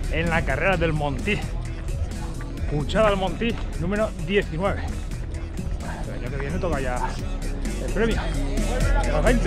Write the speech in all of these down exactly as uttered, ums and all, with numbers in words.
en la carrera del Montí. Puchada al Montí, número diecinueve. El año que viene toca ya el premio de los veinte.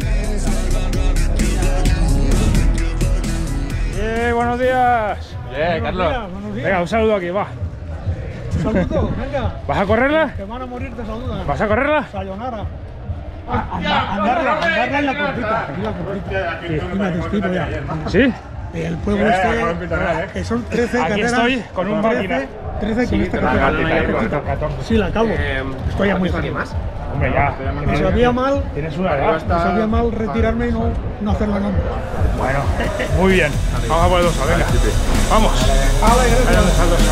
Yeah, buenos días. Yeah, Carlos. Días, buenos días. Venga, un saludo aquí, va. Saludo, venga. ¿Vas a correrla? Que van a morir te saludan. ¿Vas a correrla? Sayonara. Andarla, andarla en la compita. En la compita. Y me despido ya. ¿Sí? El pueblo este, que son trece Aquí carreras. estoy con un máquina. trece con esta carrera. Sí, la acabo. Estoy ya muy feliz. Hombre, ya. Me sabía mal, Tienes una edad. me sabía mal retirarme y no, no hacerla nunca. Bueno, muy bien. Vamos a por el Dosa, venga. Vamos. Vale, gracias. Ahí donde está el Dosa.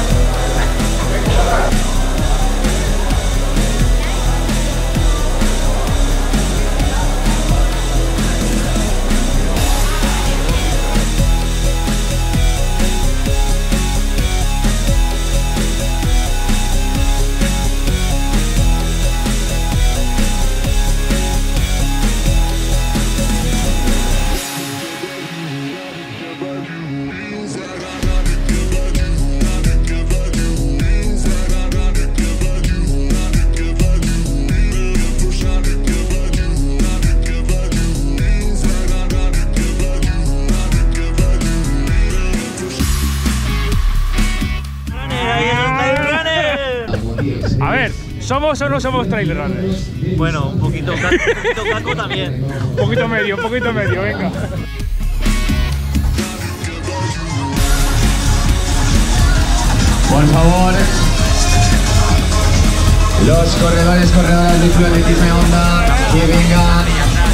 A ver, ¿somos o no somos trail runners? Bueno, un poquito, un poquito caco también. Un poquito medio, un poquito medio, venga. Por favor, los corredores, corredoras de Club Atletismo Honda, que vengan.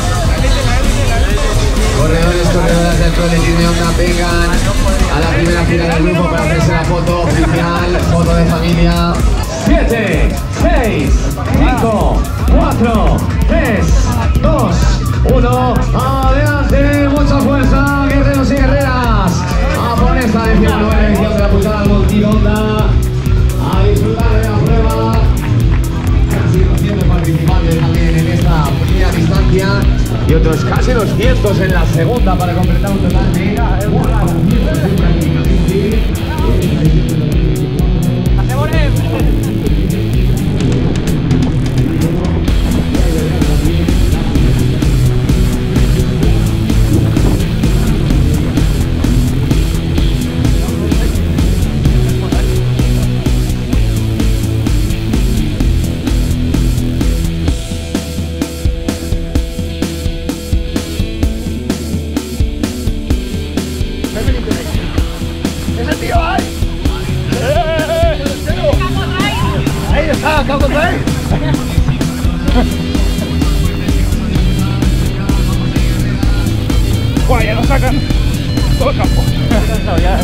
Corredores, corredoras del Club Atletismo Honda, vengan a la primera fila del grupo para hacerse la foto oficial, foto de familia. siete, seis, cinco, cuatro, tres, dos, uno, adelante, mucha fuerza, guerreros y guerreras, a por esta decimonueva edición de la Puchada al Montí Honda, a disfrutar de la prueba, casi doscientos participantes también en esta primera distancia y otros casi doscientos en la segunda para completar un total de cuatrocientos prácticamente. ¡Ese tío ahí! ¡Eh! ¡Ahí está, Caco Trail! ¡Guau, ya nos sacan todo el campo! Estoy cansado ya.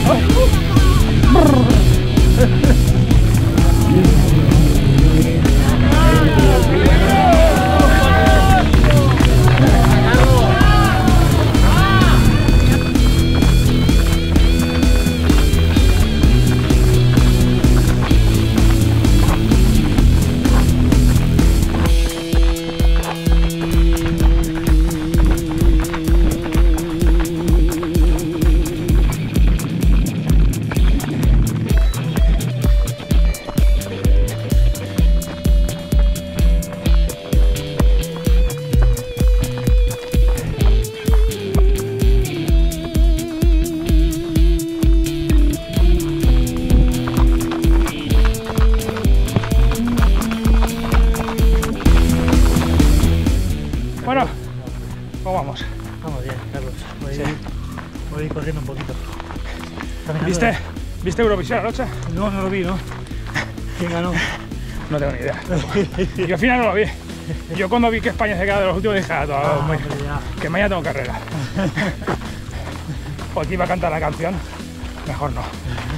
Bueno, ¿cómo vamos? Vamos bien, Carlos. Voy, Sí. voy corriendo un poquito. Caminando. ¿Viste? ¿Viste Eurovisión anoche? No, no lo vi, ¿no? ¿Quién ganó? No tengo ni idea. Y al final no lo vi. Yo cuando vi que España se queda de los últimos dije, ah, todo, Ah, muy- hombre, ya. que mañana tengo carrera. O aquí iba a cantar la canción, mejor no.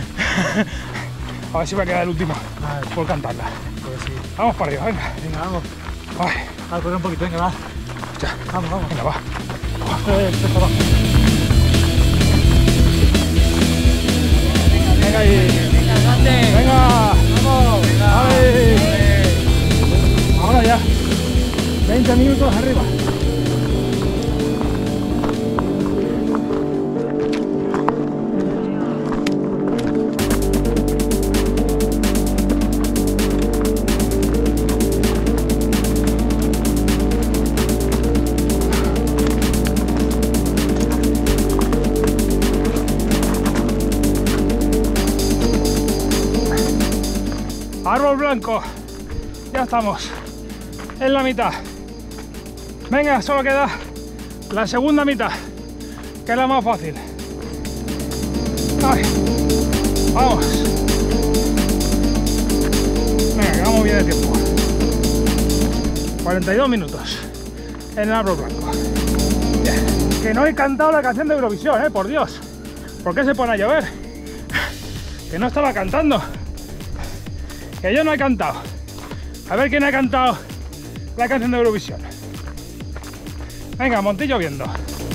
A ver si va a quedar el último Vale. por cantarla. Pues sí. Vamos para arriba, venga. Venga, vamos. Ay, A correr un poquito, venga, va. ya. Vamos, vamos. Venga, va. Eh, esto es abajo. Venga ahí. Venga, adelante. Venga. Vamos. Venga. Ay. Ahora ya. veinte minutos arriba. Árbol blanco. Ya estamos en la mitad. Venga, solo queda la segunda mitad, que es la más fácil. Ay, vamos. Venga, que vamos bien de tiempo. cuarenta y dos minutos en el árbol blanco. Bien. Que no he cantado la canción de Eurovisión, eh, por Dios. ¿Por qué se pone a llover? Que no estaba cantando. Que yo no he cantado. A ver quién ha cantado la canción de Eurovisión. Venga, Montillo viendo.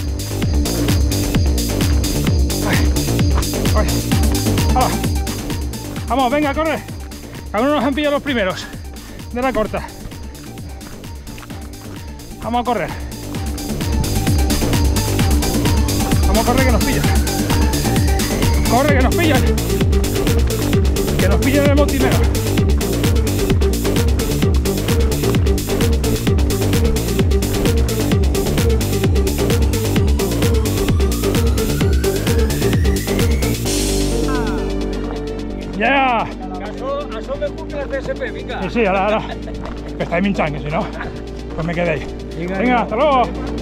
Ay, ay. ¡Hala! Vamos, venga, corre. Aún no nos han pillado los primeros de la corta. Vamos a correr. Vamos a correr que nos pillan. Corre que nos pillan. Que nos pillen el montinero. ¡Ya! Això me cumple el C S P, vinga. Sí, sí, ahora, ahora. Que estáis minchando, si no, pues me quedéis. Venga, venga, hasta luego.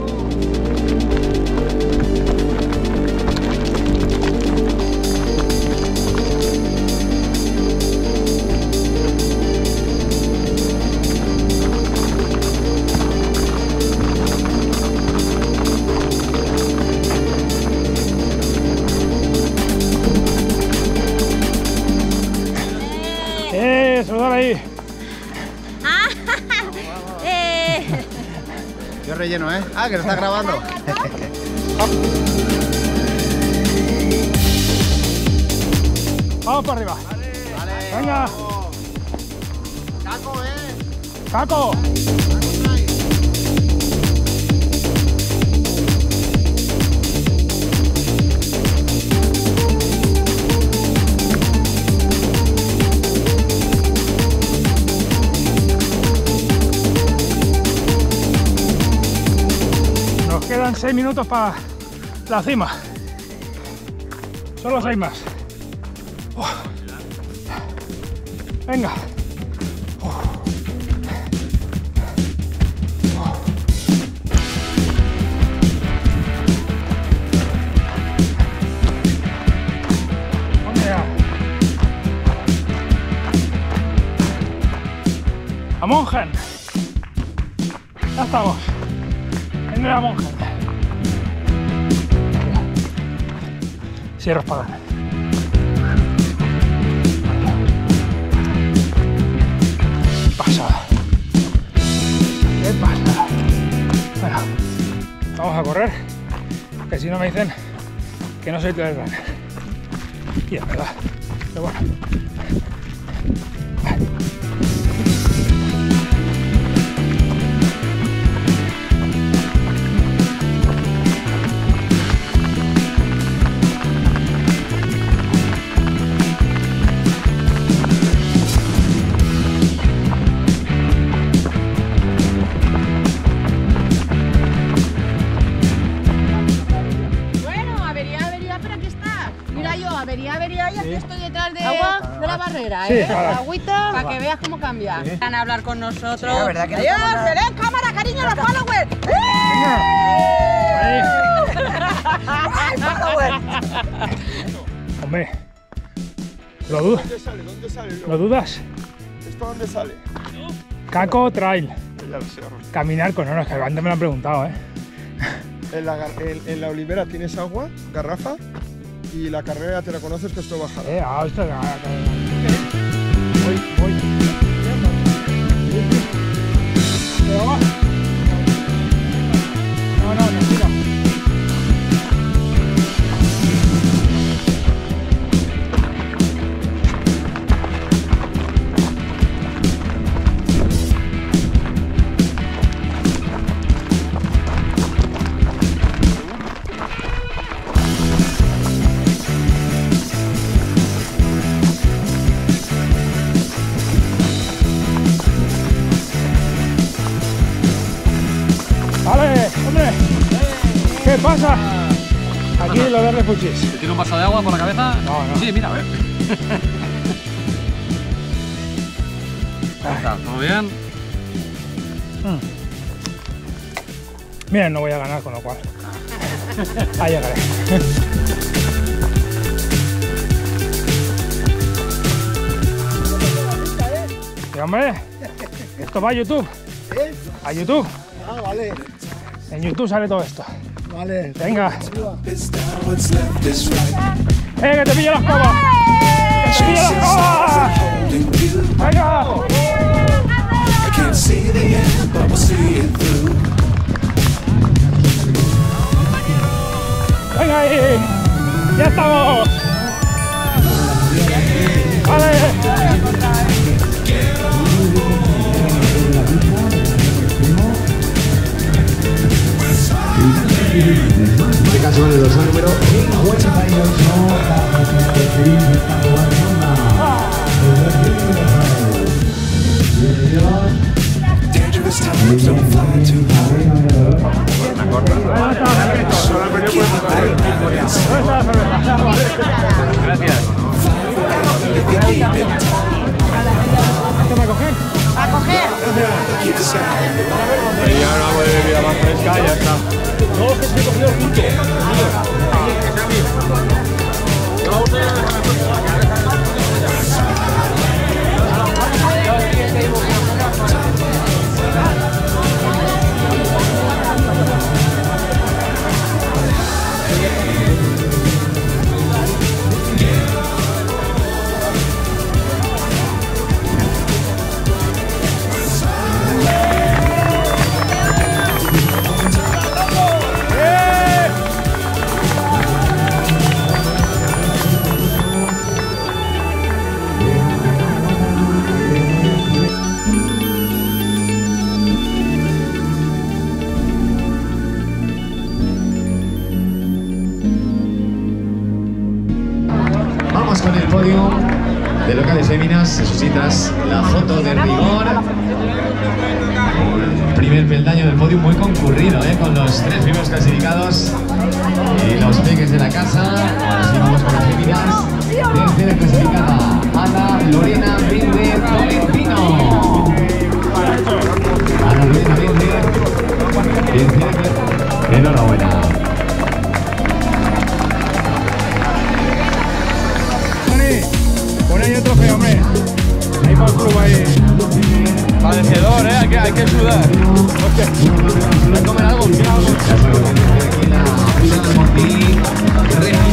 Eh, saludar ahí. Yo relleno, ¿eh? Ah, que lo está grabando. Vamos para arriba. Vale. Venga. Caco, ¿eh? Caco. Nos quedan seis minutos para la cima. Solo seis más. Oh. Venga. Oh. Oh. Venga. A Mongen. Ya estamos. En la Mongen. Cierros para ganar. Pasada. ¿Qué pasa? Bueno, vamos a correr, que si no me dicen que no soy trail runner. Y es verdad, pero bueno. Avería, avería, y aquí estoy detrás de, agua, de la barrera, ¿eh? Sí, claro. Agüita, para que veas cómo cambia. Sí. Van a hablar con nosotros. Sí, la verdad que ¡Adiós! no ¡Se ven cámara, cariño, los followers! Ahí. Hombre, ¿lo dudas? ¿Dónde sale? ¿Dónde sale? ¿Lo dudas? ¿Esto dónde sale? Caco Trail. Ya lo sé. Caminar con... No, no, es que antes me lo han preguntado, ¿eh? En la, gar- en, en la olivera tienes agua, garrafa, y la carrera te la conoces que esto bajará. Eh, ah, esto... Voy, voy. Pero va. No, no, tranquilo. Vale, hombre. ¿Qué pasa? Aquí lo de refugios. ¿Te tiro un vaso de agua por la cabeza? No, no. Sí, mira, a ver. ¿Todo bien? Mm. Bien, no voy a ganar, con lo cual. Ahí llegaré. Y hombre, esto va a YouTube. A YouTube. Ah, vale. En YouTube sale todo esto. Vale. Venga. ¡Eh, que te pillo la escoba! ¡Que te pillo la escoba! ¡Venga! ¡Venga ahí! ¡Ya estamos! ¡Vale! En este caso el dorsal número cincuenta y ocho. Gracias. ¿Esto va a coger? A coger. Y ahora voy a beber más fresca y ya está. No, que se cogió junto. Vamos con el podio de locales féminas, necesitas la foto de rigor. Primer peldaño del podio muy concurrido, ¿eh? Con los tres primeros clasificados y los peques de la casa. Así vamos con las féminas. Tercera clasificada, Ana Lorena Méndez Tolentino. Ana Lorena Méndez. Tercera clasificada. Enhorabuena. Pon ahí el trofeo, hombre. Ahí para el club, ahí. Padecedor, ¿eh? Hay que, hay que sudar. Hostia. ¿Hay que comer algo? ¿Quieres algo? La